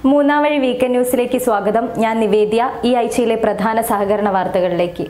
മൂന്നാംവഴി weekend ന്യൂസിലേക്ക് സ്വാഗതം. ഞാൻ നിവേദ്യ. ഈ ആഴ്ചയിലെ പ്രധാന സഹകരണ വാർത്തകളിലേക്ക്.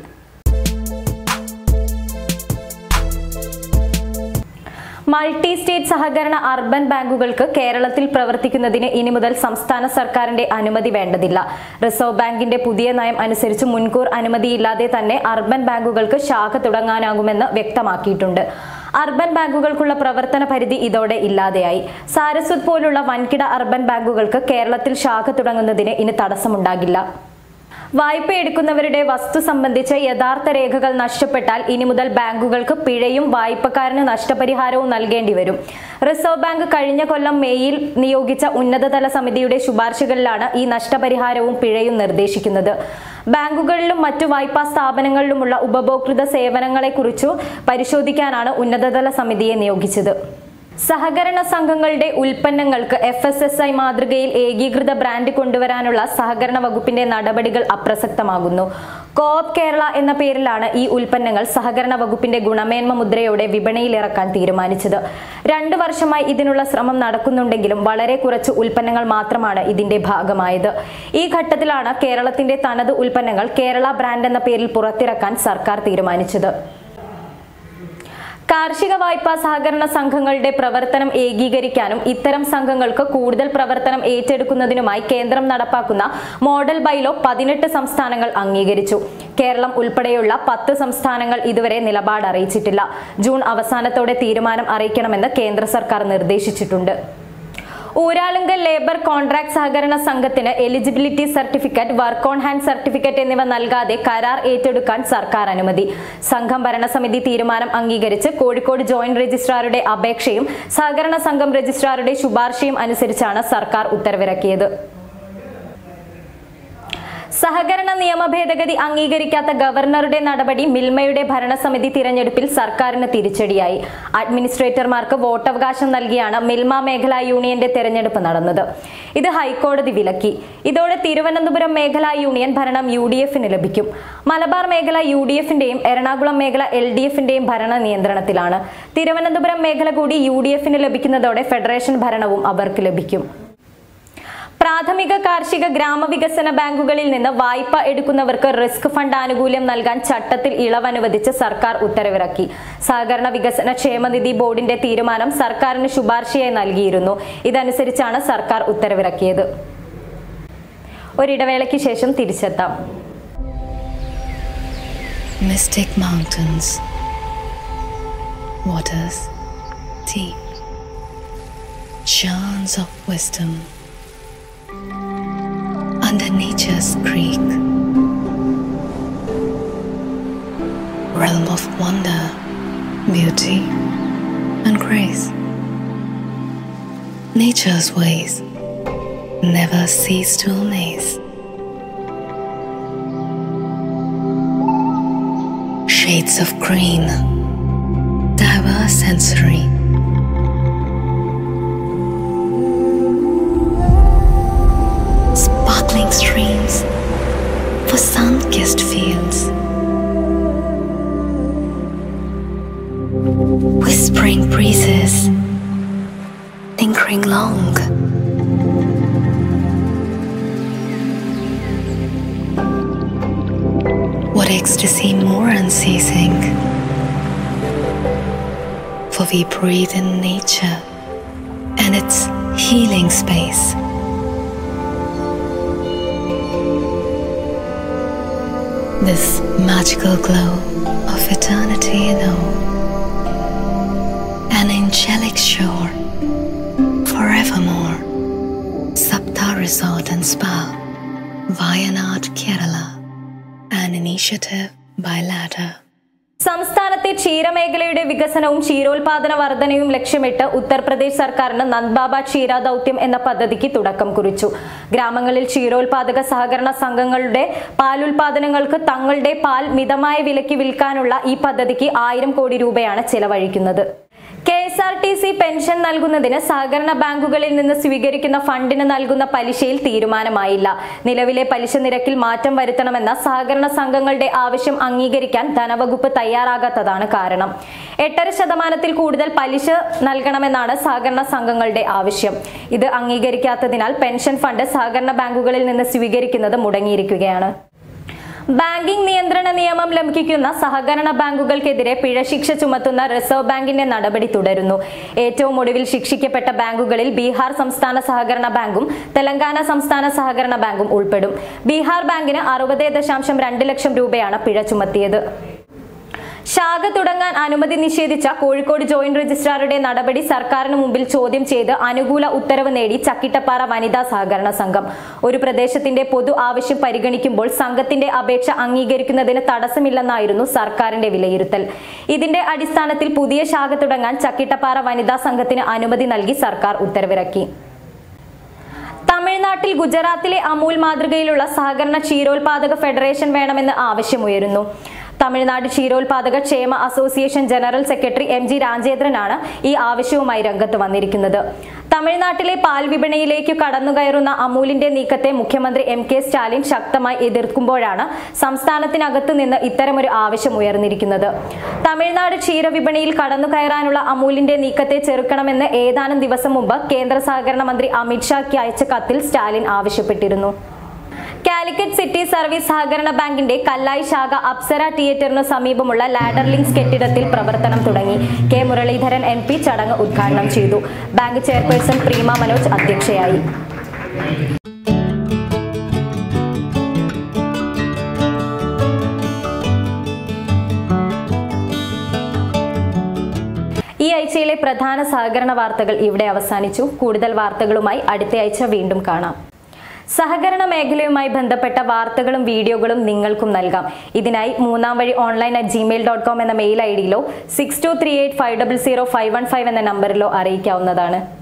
മൾട്ടി സ്റ്റേറ്റ് സഹകരണ അർബൻ ബാങ്കുകൾക്ക് കേരളത്തിൽ പ്രവർത്തിക്കുന്നതിന് ഇനി മുതൽ സംസ്ഥാന സർക്കാരിന്റെ അനുമതി വേണ്ടതില്ല. റിസർവ് ബാങ്കിന്റെ പുതിയ നയം അനുസരിച്ച് മുൻകൂർ അനുമതിയില്ലാതെ തന്നെ അർബൻ ബാങ്കുകൾക്ക് ശാഖ തുടങ്ങാനാകുമെന്ന് വ്യക്തമാക്കിയിട്ടുണ്ട്. അർബൻ ബാങ്കുകൾക്കുള്ള പ്രവർത്തന പരിധി ഇതോടെ ഇല്ലാതെയായി. സാരസ്വത് പോലുള്ള വൻകിട അർബൻ ബാങ്കുകൾക്ക് കേരളത്തിൽ ശാഖ തുടങ്ങുന്നതിന് ഇനി തടസ്സമുണ്ടാകില്ല. വായ്പ എടുക്കുന്നവരുടെ വസ്തു സംബന്ധിച്ച യഥാർത്ഥ രേഖകൾ നഷ്ടപ്പെട്ടാൽ ഇനി മുതൽ ബാങ്കുകൾക്ക് പിഴയും വായ്പക്കാരന് നഷ്ടപരിഹാരവും നൽകേണ്ടി വരും. റിസർവ് ബാങ്ക് കഴിഞ്ഞ കൊല്ലം മെയ്യിൽ നിയോഗിച്ച ഉന്നതതല സമിതിയുടെ ശുപാർശകളിലാണ് ഈ നഷ്ടപരിഹാരവും പിഴയും നിർദ്ദേശിക്കുന്നത്. ബാങ്കുകളിലും മറ്റു വായ്പാ സ്ഥാപനങ്ങളിലുമുള്ള ഉപഭോക്തൃ സേവനങ്ങളെക്കുറിച്ചു പരിശോധിക്കാനാണ് ഉന്നതതല സമിതിയെ നിയോഗിച്ചത്. സഹകരണ സംഘങ്ങളുടെ ഉൽപ്പന്നങ്ങൾക്ക് FSSI മാതൃകയിൽ ഏകീകൃത ബ്രാൻഡ് കൊണ്ടുവരാനുള്ള സഹകരണ വകുപ്പിന്റെ നടപടികൾ അപ്രസക്തമാകുന്നു. കോഓപ്പ് കേരള എന്ന പേരിലാണ് ഈ ഉൽപ്പന്നങ്ങൾ സഹകരണ വകുപ്പിന്റെ ഗുണമേന്മ മുദ്രയോടെ വിപണിയിലിറക്കാൻ തീരുമാനിച്ചത്. 2 വർഷമായി ഇതിനുള്ള ശ്രമം നടക്കുന്നുണ്ടെങ്കിലും വളരെ കുറച്ച് ഉൽപ്പന്നങ്ങൾ മാത്രമാണ് ഇതിന്റെ ഭാഗമായത്. ഈ ഘട്ടത്തിലാണ് കേരളത്തിന്റെ തനത് ഉൽപ്പന്നങ്ങൾ കേരള ബ്രാൻഡ് എന്ന പേരിൽ പുറത്തിറക്കാൻ സർക്കാർ തീരുമാനിച്ചത്. കാർഷിക വായ്പാ സഹകരണ സംഘങ്ങളുടെ പ്രവർത്തനം ഏകീകരിക്കാനും ഇത്തരം സംഘങ്ങൾക്ക് കൂടുതൽ പ്രവർത്തനം ഏറ്റെടുക്കുന്നതിനുമായി കേന്ദ്രം നടപ്പാക്കുന്ന മോഡൽ ബൈലോ 18 സംസ്ഥാനങ്ങൾ അംഗീകരിച്ചു. കേരളം ഉൾപ്പെടെയുള്ള 10 സംസ്ഥാനങ്ങൾ ഇതുവരെ നിലപാട് അറിയിച്ചിട്ടില്ല. ജൂൺ അവസാനത്തോടെ തീരുമാനം അറിയിക്കണമെന്ന് കേന്ദ്ര സർക്കാർ നിർദ്ദേശിച്ചിട്ടുണ്ട്. ഊരാളുങ്കൽ ലേബർ കോൺട്രാക്ട് സഹകരണ സംഘത്തിന് eligibility certificate, work on hand certificate എന്നിവ നൽകാതെ കരാർ ഏറ്റെടുക്കാൻ സർക്കാർ അനുമതി. സംഘം ഭരണസമിതി തീരുമാനം അംഗീകരിച്ച് കോഴിക്കോട് ജോയിന്റ് രജിസ്ട്രാറുടെ അപേക്ഷയും സഹകരണ സംഘം രജിസ്ട്രാറുടെ ശുപാർശയും അനുസരിച്ചാണ് സർക്കാർ ഉത്തരവിറക്കിയത്. സഹകരണ നിയമ ഭേദഗതി അംഗീകരിക്കാത്ത ഗവർണറുടെ നടപടി മിൽമയുടെ ഭരണസമിതി തിരഞ്ഞെടുപ്പിൽ സർക്കാരിന് തിരിച്ചടിയായി. അഡ്മിനിസ്ട്രേറ്റർമാർക്ക് വോട്ടവകാശം നൽകിയാണ് മിൽമ മേഖലാ യൂണിയന്റെ തെരഞ്ഞെടുപ്പ് നടന്നത്. ഇത് ഹൈക്കോടതി വിലക്കി. ഇതോടെ തിരുവനന്തപുരം മേഖലാ യൂണിയൻ ഭരണം UDFന് ലഭിക്കും. മലബാർ മേഖല UDFന്റെയും എറണാകുളം മേഖല LDFന്റെയും ഭരണ നിയന്ത്രണത്തിലാണ്. തിരുവനന്തപുരം മേഖല കൂടി UDFന് ലഭിക്കുന്നതോടെ ഫെഡറേഷൻ ഭരണവും അവർക്ക് ലഭിക്കും. പ്രാഥമിക കാർഷിക ഗ്രാമവികസന ബാങ്കുകളിൽ നിന്ന് വായ്പ എടുക്കുന്നവർക്ക് റിസ്ക് ഫണ്ട് ആനുകൂല്യം നൽകാൻ ചട്ടത്തിൽ ഇളവ് അനുവദിച്ച് സർക്കാർ ഉത്തരവിറക്കി. സഹകരണ വികസന ക്ഷേമനിധി ബോർഡിന്റെ തീരുമാനം സർക്കാരിന് ശുപാർശയായി നൽകിയിരുന്നു. ഇതനുസരിച്ചാണ് സർക്കാർ ഉത്തരവിറക്കിയത്. ഒരിടവേളയ്ക്ക് ശേഷം തിരിച്ചെത്താം. Mystic mountains, waters deep, chants of wisdom under nature's creek, realm of wonder, beauty and grace. Nature's ways never cease to amaze. Shades of green, diverse sensory, sparkling streams for sun-kissed fields, whispering breezes lingering long, what ecstasy more unceasing, for we breathe in nature and its healing space. This magical glow of eternity in awe, an angelic shore forevermore. Sapta Resort and Spa, Wayanad, Kerala, an initiative by Ladder. സംസ്ഥാനത്തെ ക്ഷീരമേഖലയുടെ വികസനവും ക്ഷീരോത്പാദന വർധനയും ലക്ഷ്യമിട്ട് ഉത്തർപ്രദേശ് സർക്കാരിന് നന്ദ്ബാബ ക്ഷീര ദൗത്യം എന്ന പദ്ധതിക്ക് തുടക്കം കുറിച്ചു. ഗ്രാമങ്ങളിൽ ക്ഷീരോത്പാദക സഹകരണ സംഘങ്ങളുടെ പാലുൽപാദനങ്ങൾക്ക് തങ്ങളുടെ പാൽ മിതമായ വിലയ്ക്ക് വിൽക്കാനുള്ള ഈ പദ്ധതിക്ക് 1000 കോടി രൂപയാണ് ചെലവഴിക്കുന്നത്. KSRTC പെൻഷൻ നൽകുന്നതിന് സഹകരണ ബാങ്കുകളിൽ നിന്ന് സ്വീകരിക്കുന്ന ഫണ്ടിന് നൽകുന്ന പലിശയിൽ തീരുമാനമായില്ല. നിലവിലെ പലിശ നിരക്കിൽ മാറ്റം വരുത്തണമെന്ന സഹകരണ സംഘങ്ങളുടെ ആവശ്യം അംഗീകരിക്കാൻ ധനവകുപ്പ് തയ്യാറാകാത്തതാണ് കാരണം. 8.5% കൂടുതൽ പലിശ നൽകണമെന്നാണ് സഹകരണ സംഘങ്ങളുടെ ആവശ്യം. ഇത് അംഗീകരിക്കാത്തതിനാൽ പെൻഷൻ ഫണ്ട് സഹകരണ ബാങ്കുകളിൽ നിന്ന് സ്വീകരിക്കുന്നത് മുടങ്ങിയിരിക്കുകയാണ്. ബാങ്കിംഗ് നിയന്ത്രണ നിയമം ലംഘിക്കുന്ന സഹകരണ ബാങ്കുകൾക്കെതിരെ പിഴശിക്ഷ ചുമത്തുന്ന റിസർവ് ബാങ്കിന്റെ നടപടി തുടരുന്നു. ഏറ്റവും ഒടുവിൽ ശിക്ഷിക്കപ്പെട്ട ബാങ്കുകളിൽ ബീഹാർ സംസ്ഥാന സഹകരണ ബാങ്കും തെലങ്കാന സംസ്ഥാന സഹകരണ ബാങ്കും ഉൾപ്പെടും. ബീഹാർ ബാങ്കിന് 60.2 ലക്ഷം രൂപയാണ് പിഴ ചുമത്തിയത്. ശാഖ തുടങ്ങാൻ അനുമതി നിഷേധിച്ച കോഴിക്കോട് ജോയിന്റ് രജിസ്ട്രാറുടെ നടപടി സർക്കാരിന് മുമ്പിൽ ചോദ്യം ചെയ്ത് അനുകൂല ഉത്തരവ് നേടി ചക്കിട്ടപ്പാറ വനിതാ സഹകരണ സംഘം. ഒരു പ്രദേശത്തിന്റെ പൊതു ആവശ്യം പരിഗണിക്കുമ്പോൾ സംഘത്തിന്റെ അപേക്ഷ അംഗീകരിക്കുന്നതിന് തടസ്സമില്ലെന്നായിരുന്നു സർക്കാരിന്റെ വിലയിരുത്തൽ. ഇതിന്റെ അടിസ്ഥാനത്തിൽ പുതിയ ശാഖ തുടങ്ങാൻ ചക്കിട്ടപ്പാറ വനിതാ സംഘത്തിന് അനുമതി നൽകി സർക്കാർ ഉത്തരവിറക്കി. തമിഴ്നാട്ടിൽ ഗുജറാത്തിലെ അമൂൽ മാതൃകയിലുള്ള സഹകരണ ക്ഷീരോത്പാദക ഫെഡറേഷൻ വേണമെന്ന് ആവശ്യമുയരുന്നു. തമിഴ്നാട് ക്ഷീരോത്പാദക ക്ഷേമ അസോസിയേഷൻ ജനറൽ സെക്രട്ടറി MG രാജേന്ദ്രനാണ് ഈ ആവശ്യവുമായി രംഗത്ത് വന്നിരിക്കുന്നത്. തമിഴ്നാട്ടിലെ പാൽ വിപണിയിലേക്ക് കടന്നുകയറുന്ന അമൂലിന്റെ നീക്കത്തെ മുഖ്യമന്ത്രി MK സ്റ്റാലിൻ ശക്തമായി എതിർക്കുമ്പോഴാണ് സംസ്ഥാനത്തിനകത്തു നിന്ന് ഇത്തരമൊരു ആവശ്യം ഉയർന്നിരിക്കുന്നത്. തമിഴ്നാട് ക്ഷീരവിപണിയിൽ കടന്നുകയറാനുള്ള അമൂലിന്റെ നീക്കത്തെ ചെറുക്കണമെന്ന് ഏതാനും ദിവസം മുമ്പ് കേന്ദ്ര സഹകരണ മന്ത്രി അമിത് ഷായ്ക്ക് അയച്ച കത്തിൽ സ്റ്റാലിൻ ആവശ്യപ്പെട്ടിരുന്നു. കാലിക്കറ്റ് സിറ്റി സർവീസ് സഹകരണ ബാങ്കിന്റെ കല്ലായി ശാഖ അപ്സര തിയേറ്ററിനു സമീപമുള്ള ലാഡർ ലിങ്ക്സ് കെട്ടിടത്തിൽ പ്രവർത്തനം തുടങ്ങി. K മുരളീധരൻ MP ചടങ്ങ് ഉദ്ഘാടനം ചെയ്തു. ബാങ്ക് ചെയർപേഴ്സൺ പ്രീമ മനോജ് അധ്യക്ഷയായി. ഈ ആഴ്ചയിലെ പ്രധാന സഹകരണ വാർത്തകൾ ഇവിടെ അവസാനിച്ചു. കൂടുതൽ വാർത്തകളുമായി അടുത്ത ആഴ്ച വീണ്ടും കാണാം. സഹകരണ മേഖലയുമായി ബന്ധപ്പെട്ട വാർത്തകളും വീഡിയോകളും നിങ്ങൾക്കും നൽകാം. ഇതിനായി moonamvazhi@gmail.com എന്ന മെയിൽ ID യിലോ 6238500515 എന്ന നമ്പറിലോ അറിയിക്കാവുന്നതാണ്.